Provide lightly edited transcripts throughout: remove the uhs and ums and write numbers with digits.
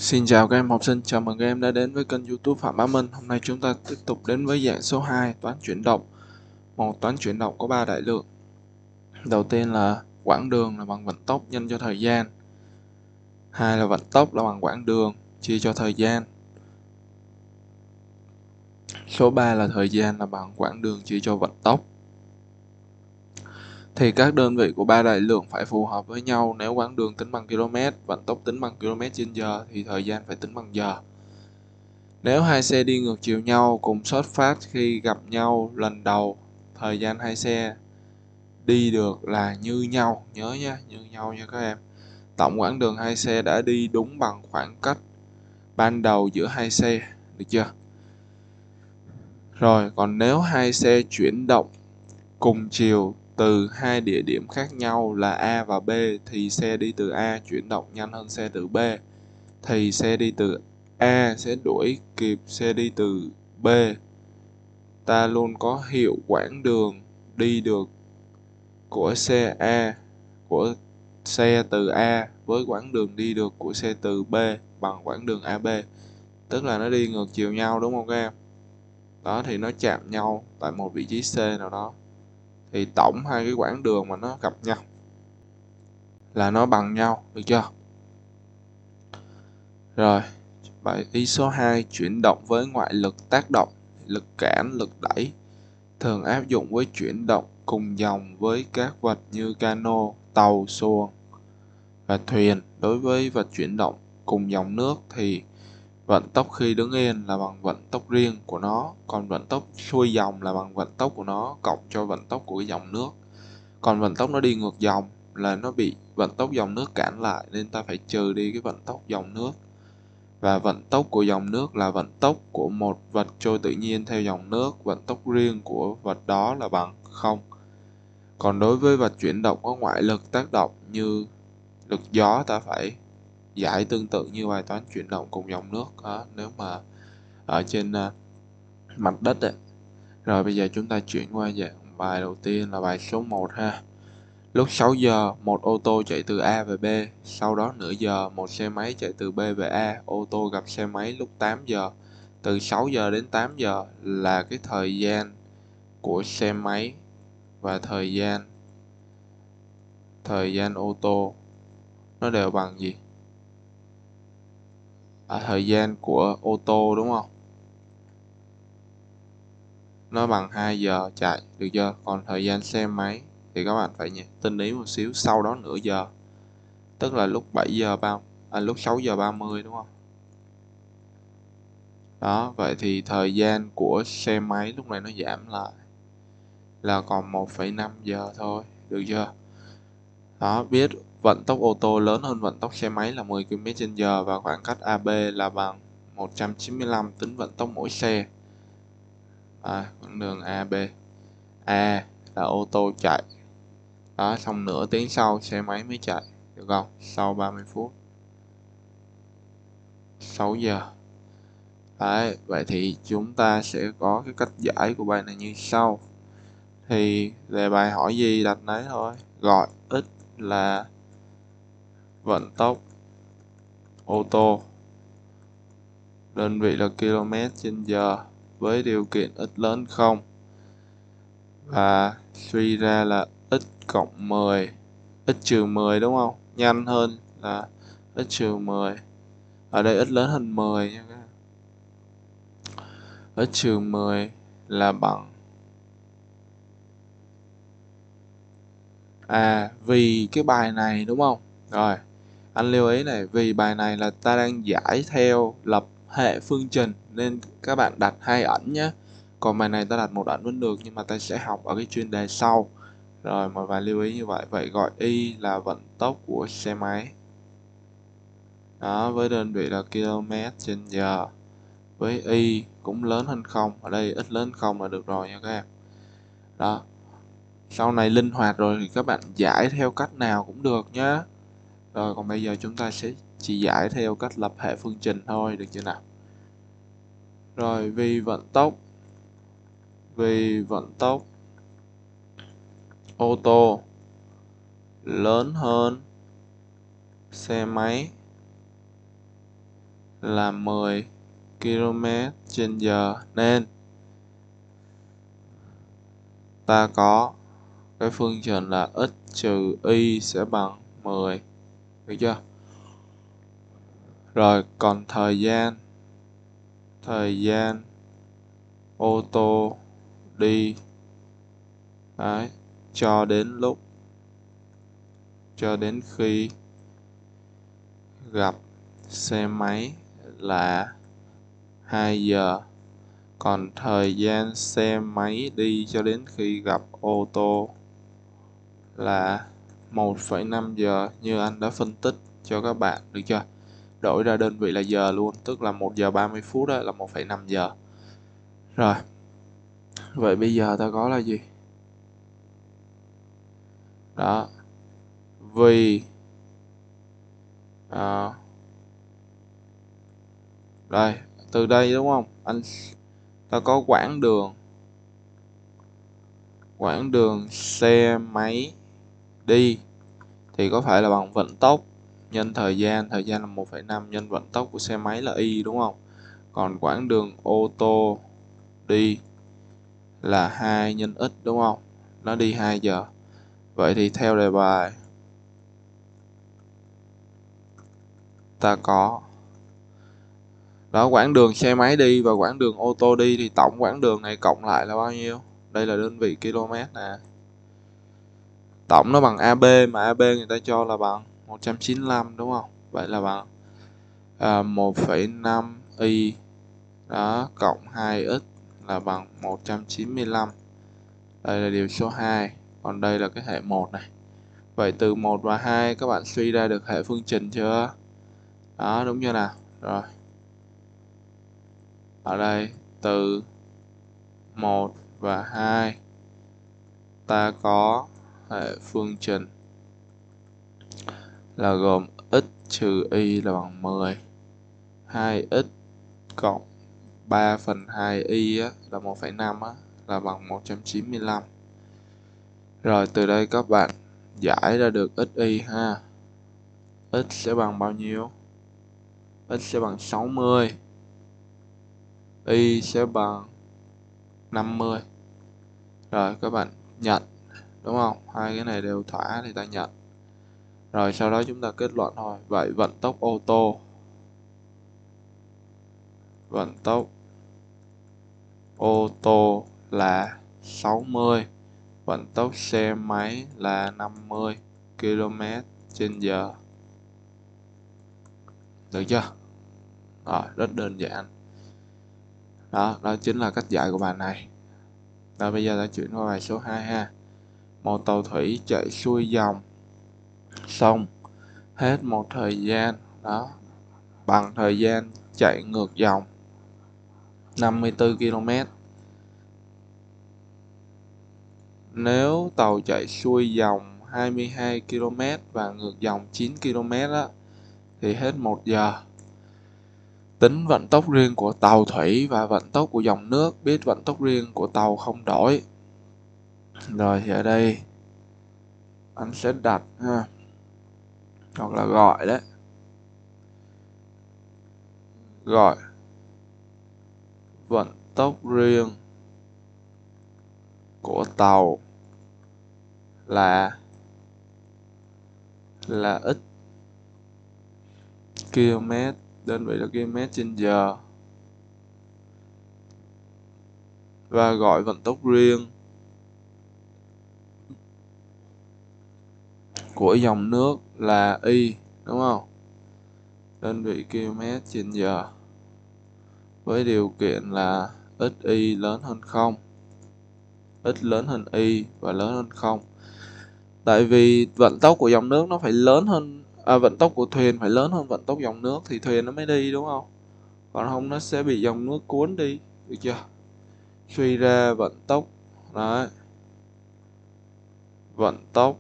Xin chào các em học sinh, chào mừng các em đã đến với kênh YouTube Phạm Bá Minh. Hôm nay chúng ta tiếp tục đến với dạng số 2, toán chuyển động. Một toán chuyển động có 3 đại lượng. Đầu tiên là quãng đường là bằng vận tốc nhân cho thời gian. Hai là vận tốc là bằng quãng đường chia cho thời gian. Số 3 là thời gian là bằng quãng đường chia cho vận tốc. Thì các đơn vị của 3 đại lượng phải phù hợp với nhau. Nếu quãng đường tính bằng km, vận tốc tính bằng km/h thì thời gian phải tính bằng giờ. Nếu hai xe đi ngược chiều nhau cùng xuất phát khi gặp nhau lần đầu, thời gian hai xe đi được là như nhau, nhớ nhé, như nhau nha các em. Tổng quãng đường hai xe đã đi đúng bằng khoảng cách ban đầu giữa hai xe, được chưa? Rồi, còn nếu hai xe chuyển động cùng chiều từ hai địa điểm khác nhau là A và B thì xe đi từ A chuyển động nhanh hơn xe từ B, thì xe đi từ A sẽ đuổi kịp xe đi từ B. Ta luôn có hiệu quãng đường đi được của xe A của xe từ A với quãng đường đi được của xe từ B bằng quãng đường AB, tức là nó đi ngược chiều nhau, đúng không các em? Đó, thì nó chạm nhau tại một vị trí C nào đó, thì tổng hai cái quãng đường mà nó gặp nhau là nó bằng nhau, được chưa? Rồi, bài ý số 2, chuyển động với ngoại lực tác động, lực cản, lực đẩy thường áp dụng với chuyển động cùng dòng với các vật như cano, tàu, xuồng và thuyền. Đối với vật chuyển động cùng dòng nước thì vận tốc khi đứng yên là bằng vận tốc riêng của nó, còn vận tốc xuôi dòng là bằng vận tốc của nó cộng cho vận tốc của cái dòng nước. Còn vận tốc nó đi ngược dòng là nó bị vận tốc dòng nước cản lại, nên ta phải trừ đi cái vận tốc dòng nước. Và vận tốc của dòng nước là vận tốc của một vật trôi tự nhiên theo dòng nước, vận tốc riêng của vật đó là bằng 0. Còn đối với vật chuyển động có ngoại lực tác động như lực gió, ta phải giải tương tự như bài toán chuyển động cùng dòng nước đó, nếu mà ở trên mặt đất ấy. Rồi bây giờ chúng ta chuyển qua dạng bài đầu tiên là bài số 1 ha. Lúc 6 giờ, một ô tô chạy từ A về B, sau đó nửa giờ, một xe máy chạy từ B về A, ô tô gặp xe máy lúc 8 giờ. Từ 6 giờ đến 8 giờ là cái thời gian của xe máy và thời gian ô tô nó đều bằng gì? Thời gian của ô tô, đúng không? Nó bằng 2 giờ chạy, được chưa? Còn thời gian xe máy thì các bạn phải tinh ý một xíu, sau đó nửa giờ, tức là lúc 6 giờ 30, đúng không? Đó, vậy thì thời gian của xe máy lúc này nó giảm lại là còn 1,5 giờ thôi, được chưa? Đó, biết vận tốc ô tô lớn hơn vận tốc xe máy là 10 km/h và khoảng cách AB là bằng 195 tính vận tốc mỗi xe. Con đường AB. A là ô tô chạy. Đó, xong nửa tiếng sau xe máy mới chạy, được không? Sau 30 phút. 6 giờ. Đấy, vậy thì chúng ta sẽ có cái cách giải của bài này như sau. Thì đề bài hỏi gì đặt nấy thôi. Gọi x là vận tốc ô tô, đơn vị là km/h với điều kiện x lớn 0, và suy ra là x cộng 10, x trừ 10, đúng không? Nhanh hơn là x trừ 10. Ở đây x lớn hơn 10 nha các em. X trừ 10 là bằng vì cái bài này, đúng không? Rồi, anh lưu ý này, vì bài này là ta đang giải theo lập hệ phương trình nên các bạn đặt 2 ẩn nhé. Còn bài này ta đặt 1 ẩn vẫn được, nhưng mà ta sẽ học ở cái chuyên đề sau. Rồi, mọi bài lưu ý như vậy. Vậy gọi y là vận tốc của xe máy. Đó, với đơn vị là km/h. Với y cũng lớn hơn 0, ở đây x lớn 0 là được rồi nha các em. Đó. Sau này linh hoạt rồi thì các bạn giải theo cách nào cũng được nhé. Rồi, còn bây giờ chúng ta sẽ chỉ giải theo cách lập hệ phương trình thôi, được chưa nào? Rồi, vì vận tốc ô tô lớn hơn xe máy là 10 km/h, nên ta có cái phương trình là x trừ y sẽ bằng 10, được chưa? Rồi còn thời gian ô tô đi đấy, cho đến khi gặp xe máy là 2 giờ. Còn thời gian xe máy đi cho đến khi gặp ô tô là 1,5 giờ như anh đã phân tích cho các bạn, được chưa? Đổi ra đơn vị là giờ luôn, tức là 1 giờ 30 phút đó là 1,5 giờ. Rồi, vậy bây giờ ta có là gì? Đó, vì đây, từ đây đúng không? Ta có quãng đường xe máy đi thì có phải là bằng vận tốc nhân thời gian là 1,5 nhân vận tốc của xe máy là y, đúng không? Còn quãng đường ô tô đi là 2 nhân x, đúng không? Nó đi 2 giờ. Vậy thì theo đề bài ta có đó, quãng đường xe máy đi và quãng đường ô tô đi thì tổng quãng đường này cộng lại là bao nhiêu? Đây là đơn vị km nè. Tổng nó bằng AB, mà AB người ta cho là bằng 195, đúng không? Vậy là bằng 1,5 y đó cộng 2x là bằng 195. Đây là điều số 2, còn đây là cái hệ 1 này. Vậy từ 1 và 2 các bạn suy ra được hệ phương trình chưa? Đó, đúng chưa nào? Rồi. Ở đây từ 1 và 2 ta có hệ phương trình là gồm x trừ y là bằng 10, 2x cộng 3/2y là 1,5 là bằng 195. Rồi từ đây các bạn giải ra được xy ha. X sẽ bằng bao nhiêu? X sẽ bằng 60, y sẽ bằng 50. Rồi các bạn nhận, đúng không? Hai cái này đều thỏa thì ta nhận. Rồi sau đó chúng ta kết luận thôi. Vậy vận tốc ô tô là 60, vận tốc xe máy là 50 km/h. Được chưa? Rồi, rất đơn giản. Đó chính là cách giải của bài này. Rồi bây giờ ta chuyển qua bài số 2 ha. Một tàu thủy chạy xuôi dòng xong hết một thời gian đó bằng thời gian chạy ngược dòng 54 km. Nếu tàu chạy xuôi dòng 22 km và ngược dòng 9 km thì hết 1 giờ. Tính vận tốc riêng của tàu thủy và vận tốc của dòng nước, biết vận tốc riêng của tàu không đổi. Rồi thì ở đây anh sẽ đặt ha, hoặc là gọi đấy, gọi vận tốc riêng của tàu là x km, đơn vị là km/h, và gọi vận tốc riêng của dòng nước là y, đúng không? Đơn vị km/h với điều kiện là xy lớn hơn 0, x lớn hơn y và lớn hơn 0. Tại vì vận tốc của dòng nước nó phải lớn hơn, vận tốc của thuyền phải lớn hơn vận tốc dòng nước thì thuyền nó mới đi, đúng không? Còn không nó sẽ bị dòng nước cuốn đi, được chưa? Suy ra vận tốc đấy, vận tốc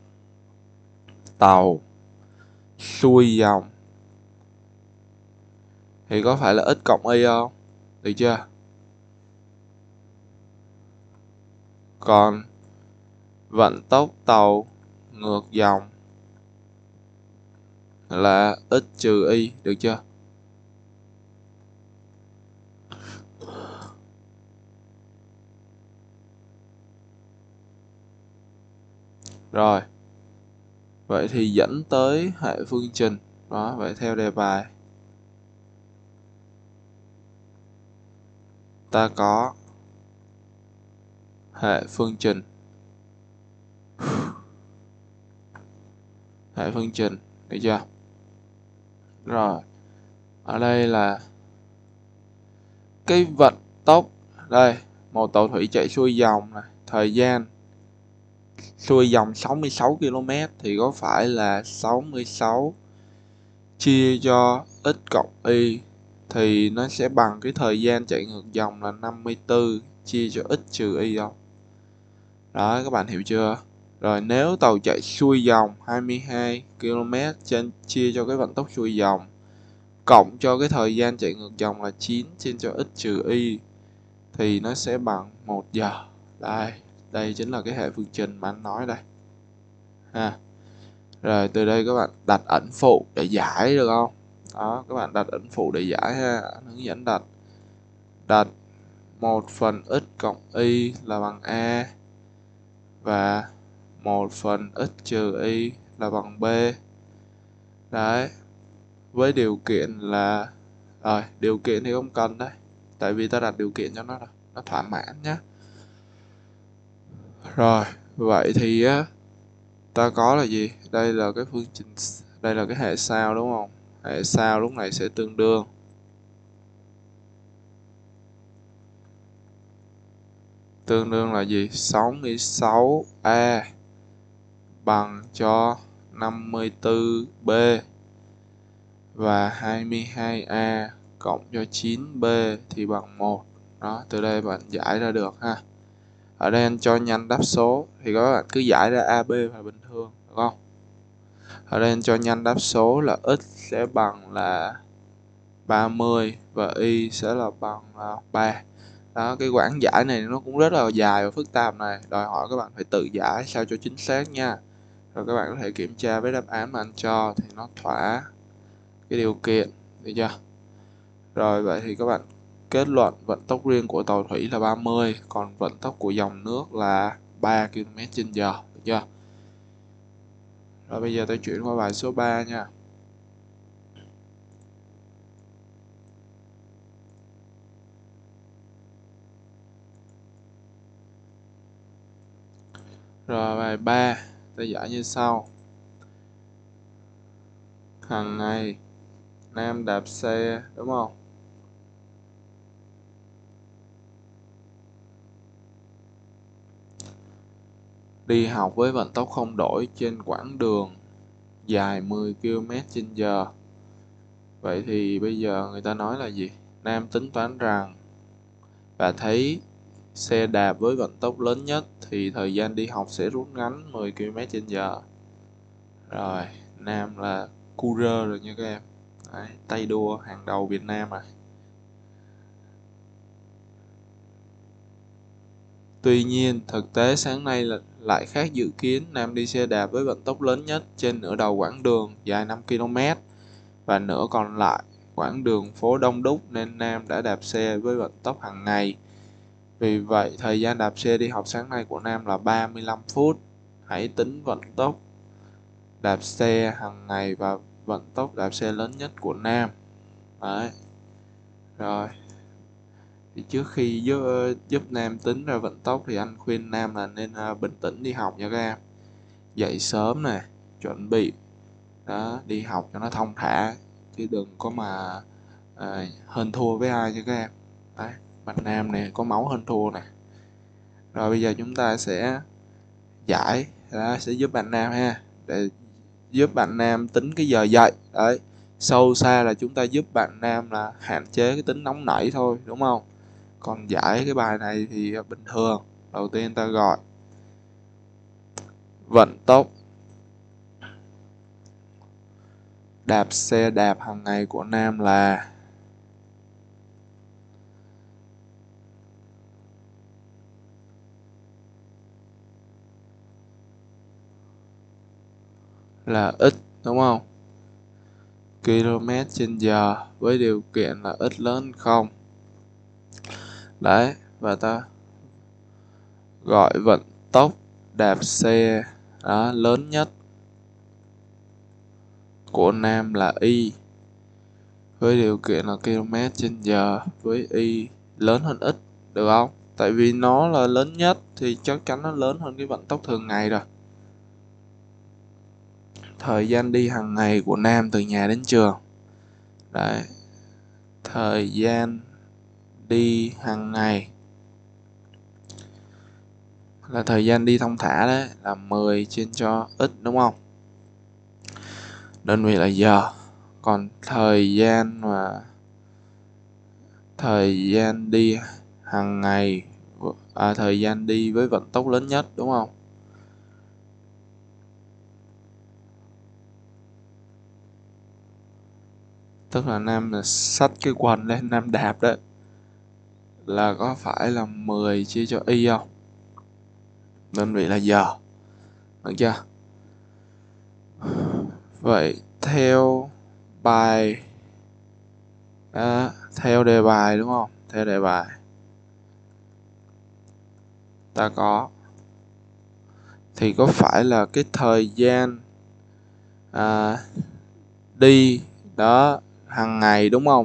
tàu xuôi dòng thì có phải là x cộng y không? Được chưa? Còn vận tốc tàu ngược dòng là x trừ y, được chưa? Rồi, vậy thì dẫn tới hệ phương trình. Đó, vậy theo đề bài ta có hệ phương trình. Hệ phương trình, được chưa? Rồi, ở đây là cái vận tốc. Đây, một tàu thủy chạy xuôi dòng này, thời gian xuôi dòng 66 km thì có phải là 66 chia cho x cộng y thì nó sẽ bằng cái thời gian chạy ngược dòng là 54 chia cho x trừ y không? Đó, các bạn hiểu chưa? Rồi nếu tàu chạy xuôi dòng 22 km chia cho cái vận tốc xuôi dòng cộng cho cái thời gian chạy ngược dòng là 9 trên cho x trừ y thì nó sẽ bằng 1 giờ. Đây chính là cái hệ phương trình mà anh nói đây. Ha. Rồi từ đây các bạn đặt ẩn phụ để giải được không? Đó, các bạn đặt ẩn phụ để giải ha. Anh hướng dẫn đặt 1 phần x cộng y là bằng a và 1 phần x trừ y là bằng b. Đấy, với điều kiện là điều kiện thì không cần đấy, tại vì ta đặt điều kiện cho nó rồi, nó thỏa mãn nhé. Rồi, vậy thì á ta có là gì? Đây là cái phương trình, đây là cái hệ sao đúng không? Hệ sao lúc này sẽ tương đương là gì? 66A bằng cho 54B và 22A cộng cho 9B thì bằng 1. Đó, từ đây bạn giải ra được ha. Ở đây anh cho nhanh đáp số thì các bạn cứ giải ra AB là bình thường, đúng không? Ở đây anh cho nhanh đáp số là x sẽ bằng là 30 và y sẽ là bằng là 3. Đó, cái quãng giải này nó cũng rất là dài và phức tạp này, đòi hỏi các bạn phải tự giải sao cho chính xác nha. Rồi các bạn có thể kiểm tra với đáp án mà anh cho thì nó thỏa cái điều kiện, được chưa? Rồi vậy thì các bạn kết luận vận tốc riêng của tàu thủy là 30, còn vận tốc của dòng nước là 3 km/h, được chưa? Rồi bây giờ tôi chuyển qua bài số 3 nha. Rồi bài 3 ta giải như sau. Hàng ngày Nam đạp xe, đúng không? Đi học với vận tốc không đổi trên quãng đường dài 10 km/h. Vậy thì bây giờ người ta nói là gì? Nam tính toán rằng và thấy xe đạp với vận tốc lớn nhất thì thời gian đi học sẽ rút ngắn 10 km/h. Rồi, Nam là courier rồi nha các em. Đấy, tay đua hàng đầu Việt Nam à. Tuy nhiên, thực tế sáng nay lại khác dự kiến. Nam đi xe đạp với vận tốc lớn nhất trên nửa đầu quãng đường dài 5 km và nửa còn lại quãng đường phố đông đúc nên Nam đã đạp xe với vận tốc hàng ngày. Vì vậy, thời gian đạp xe đi học sáng nay của Nam là 35 phút. Hãy tính vận tốc đạp xe hàng ngày và vận tốc đạp xe lớn nhất của Nam. Đấy. Rồi. Thì trước khi giúp Nam tính ra vận tốc thì anh khuyên Nam là nên bình tĩnh đi học nha các em. Dậy sớm nè, chuẩn bị đó, đi học cho nó thong thả chứ đừng có mà hơn thua với ai nha các em. Đấy, bạn Nam này có máu hơn thua nè. Rồi bây giờ chúng ta sẽ giải đó, sẽ giúp bạn Nam ha, để giúp bạn Nam tính cái giờ dậy. Đấy, sâu xa là chúng ta giúp bạn Nam là hạn chế cái tính nóng nảy thôi, đúng không? Còn giải cái bài này thì bình thường. Đầu tiên ta gọi vận tốc đạp xe đạp hàng ngày của Nam là x, đúng không? km/h với điều kiện là x lớn không. Đấy, và ta gọi vận tốc đạp xe Đó, lớn nhất của Nam là Y với điều kiện là km/h với Y lớn hơn X, được không? Tại vì nó là lớn nhất thì chắc chắn nó lớn hơn cái vận tốc thường ngày rồi. Thời gian đi hàng ngày của Nam từ nhà đến trường. Đấy, thời gian đi hàng ngày là thời gian đi thong thả đấy, là 10 trên cho x, đúng không? Đơn vị là giờ. Còn thời gian đi hàng ngày, thời gian đi với vận tốc lớn nhất, đúng không? Tức là Nam là xách cái quần lên Nam đạp đấy, là có phải là 10 chia cho y không? Đơn vị là giờ, được chưa? Vậy theo bài theo đề bài, đúng không? Theo đề bài ta thì có phải là cái thời gian đi đó hàng ngày, đúng không?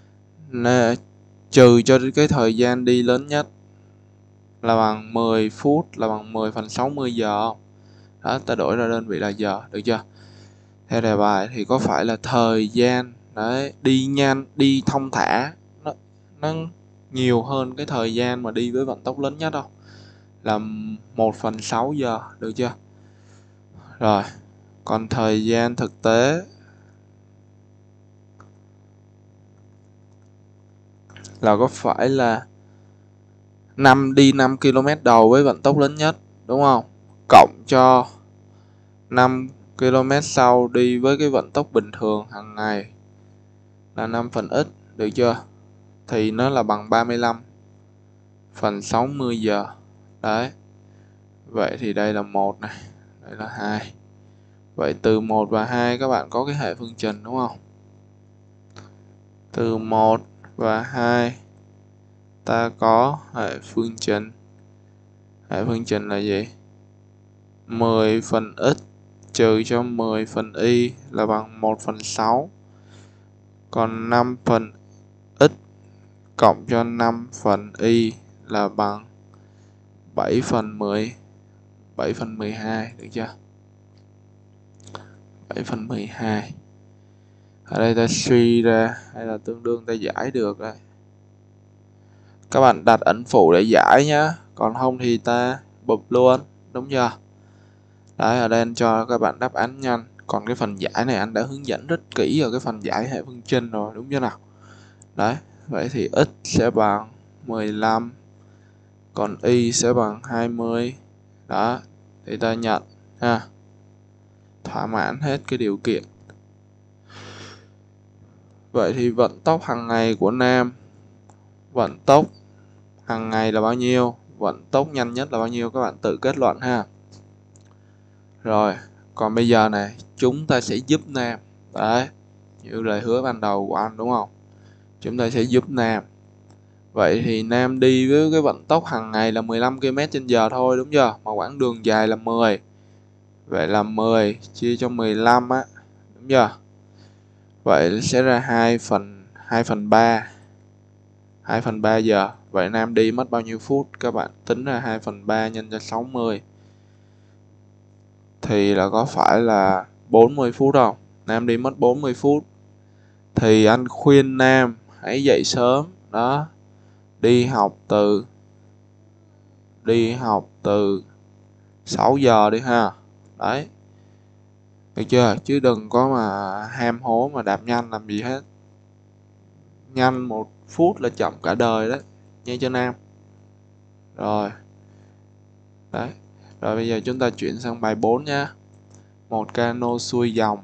Trừ cho cái thời gian đi lớn nhất là bằng 10 phút, là bằng 10 phần 60 giờ không? Đó, ta đổi ra đơn vị là giờ, được chưa? Theo đề bài thì có phải là thời gian đấy đi nhanh, đi thong thả, nó nhiều hơn cái thời gian mà đi với vận tốc lớn nhất không? Là 1 phần 6 giờ, được chưa? Rồi, còn thời gian thực tế là có phải là đi 5 km đầu với vận tốc lớn nhất, đúng không? Cộng cho 5 km sau đi với cái vận tốc bình thường hàng ngày là 5 phần x, được chưa? Thì nó là bằng 35 phần 60 giờ. Đấy. Vậy thì đây là 1 này, đây là 2. Vậy từ 1 và 2 các bạn có cái hệ phương trình, đúng không? Từ 1 và 2 ta có hệ phương trình. Hệ phương trình là gì? 10 phần x trừ cho 10 phần y là bằng 1 phần 6. Còn 5 phần x cộng cho 5 phần y là bằng 7 phần 12, được chưa? 7 phần 12. Ở đây ta suy ra hay là tương đương ta giải được đấy. Các bạn đặt ẩn phụ để giải nhá, còn không thì ta bụp luôn, đúng chưa? Đấy, ở đây anh cho các bạn đáp án nhanh. Còn cái phần giải này anh đã hướng dẫn rất kỹ ở cái phần giải hệ phương trình rồi, đúng chưa nào? Đấy, vậy thì x sẽ bằng 15, còn y sẽ bằng 20. Đó, thì ta nhận ha, thỏa mãn hết cái điều kiện. Vậy thì vận tốc hàng ngày của Nam, vận tốc hàng ngày là bao nhiêu? Vận tốc nhanh nhất là bao nhiêu? Các bạn tự kết luận ha. Rồi, còn bây giờ này, chúng ta sẽ giúp Nam. Đấy, như lời hứa ban đầu của anh, đúng không? Chúng ta sẽ giúp Nam. Vậy thì Nam đi với cái vận tốc hàng ngày là 15 km/h thôi, đúng chưa? Mà quãng đường dài là 10. Vậy là 10 chia cho 15 á, đúng chưa? Vậy sẽ ra 2 phần 3. 2 phần 3 giờ. Vậy Nam đi mất bao nhiêu phút? Các bạn tính ra 2 phần 3 nhân cho 60. Thì là có phải là 40 phút không? Nam đi mất 40 phút. Thì anh khuyên Nam hãy dậy sớm. Đó. Đi học từ 6 giờ đi ha. Đấy. Được chưa? Chứ đừng có mà ham hố mà đạp nhanh làm gì hết. Nhanh 1 phút là chậm cả đời đấy. Nghe cho Nam. Rồi. Đấy. Rồi bây giờ chúng ta chuyển sang bài 4 nhé. Một cano xuôi dòng.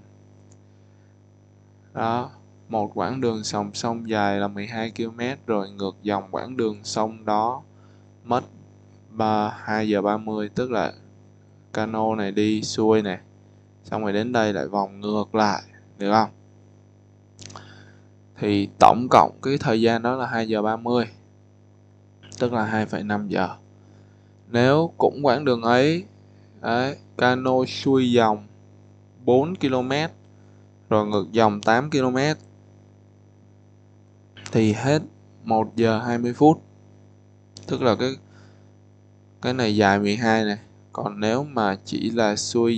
Đó. Một quãng đường song song dài là 12 km rồi ngược dòng quãng đường sông đó mất 2 giờ 30, tức là cano này đi xuôi này, xong rồi đến đây lại vòng ngược lại, được không? Thì tổng cộng cái thời gian đó là 2 giờ 30, tức là 2,5 giờ. Nếu cũng quãng đường ấy Đấy, cano xuôi dòng 4 km rồi ngược dòng 8 km thì hết 1 giờ 20 phút. Tức là cái này dài 12 này. Còn nếu mà chỉ là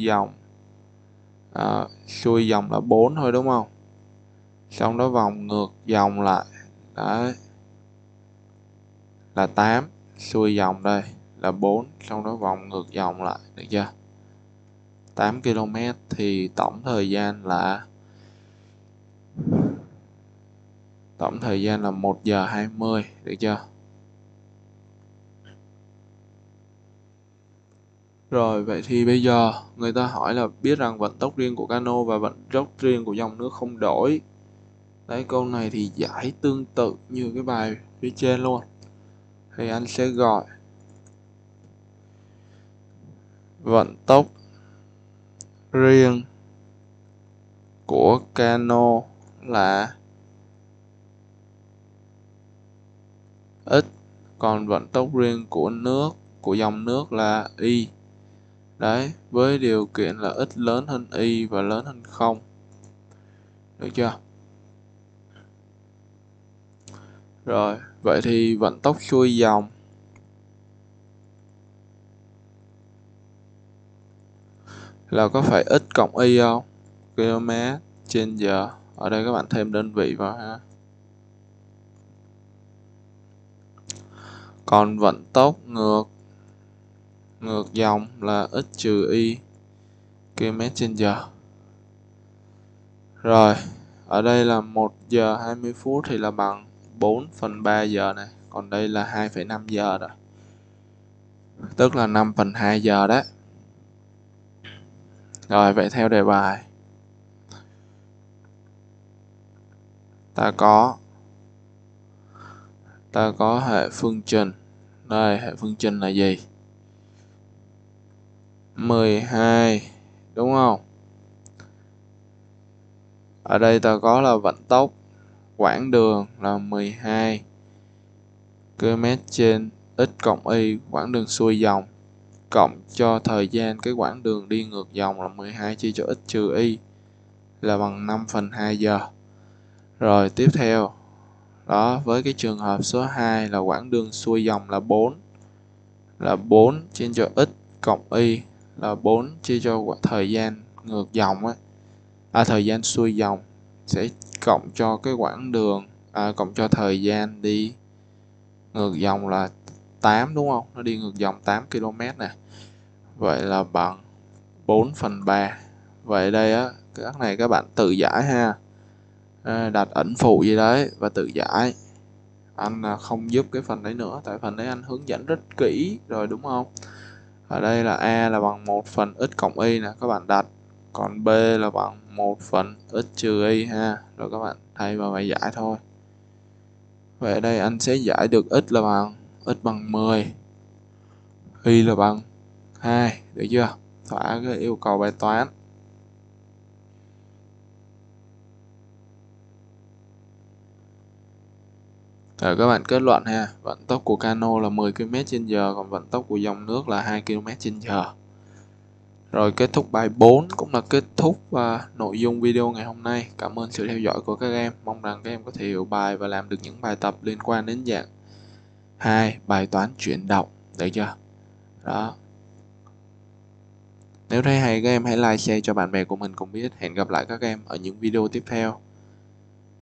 xuôi dòng là 4 thôi đúng không? Xong đó vòng ngược dòng lại. Đấy. Là 8, xuôi dòng đây là 4, xong đó vòng ngược dòng lại, được chưa? 8 km thì tổng thời gian là 1 giờ 20, được chưa? Rồi vậy thì bây giờ người ta hỏi là biết rằng vận tốc riêng của cano và vận tốc riêng của dòng nước không đổi. Đấy, câu này thì giải tương tự như cái bài phía trên luôn. Thì anh sẽ gọi vận tốc riêng của cano là x, còn vận tốc riêng của dòng nước là y. Đấy, với điều kiện là x lớn hơn y và lớn hơn 0. Được chưa? Rồi, vậy thì vận tốc xuôi dòng là có phải x cộng y không? km/h. Ở đây các bạn thêm đơn vị vào ha. Còn vận tốc ngược dòng là x trừ y km/h. Rồi, ở đây là 1 giờ 20 phút thì là bằng 4/3 giờ này. Còn đây là 2,5 giờ rồi. Tức là 5/2 giờ đấy. Rồi, vậy theo đề bài. Ta có hệ phương trình. Đây, hệ phương trình là gì? 12, đúng không? Ở đây ta có là vận tốc quãng đường là 12 km/x cộng y, quãng đường xuôi dòng, cộng cho thời gian cái quãng đường đi ngược dòng là 12 chia cho x trừ y là bằng 5/2 giờ. Rồi tiếp theo, đó, với cái trường hợp số 2 là quãng đường xuôi dòng là 4 chia cho x cộng y là 4 chia cho thời gian ngược dòng thời gian xuôi dòng sẽ cộng cho cái quãng đường cộng cho thời gian đi ngược dòng là 8, đúng không? Nó đi ngược dòng 8 km nè. Vậy là bằng 4/3. Vậy đây các này các bạn tự giải ha. Đặt ẩn phụ gì đấy và tự giải. Anh không giúp cái phần đấy nữa, tại phần đấy anh hướng dẫn rất kỹ rồi, đúng không? Ở đây là A là bằng 1/x cộng y nè, các bạn đặt. Còn B là bằng 1/x trừ y ha. Rồi các bạn thay vào bài giải thôi. Vậy ở đây anh sẽ giải được x bằng 10, y là bằng 2, được chưa? Thỏa cái yêu cầu bài toán. Rồi các bạn kết luận ha, vận tốc của cano là 10 km/h, còn vận tốc của dòng nước là 2 km/h. Rồi kết thúc bài 4 cũng là kết thúc nội dung video ngày hôm nay. Cảm ơn sự theo dõi của các em. Mong rằng các em có thể hiểu bài và làm được những bài tập liên quan đến dạng 2, bài toán chuyển động, được chưa? Đó. Nếu thấy hay các em hãy like, share cho bạn bè của mình cùng biết. Hẹn gặp lại các em ở những video tiếp theo.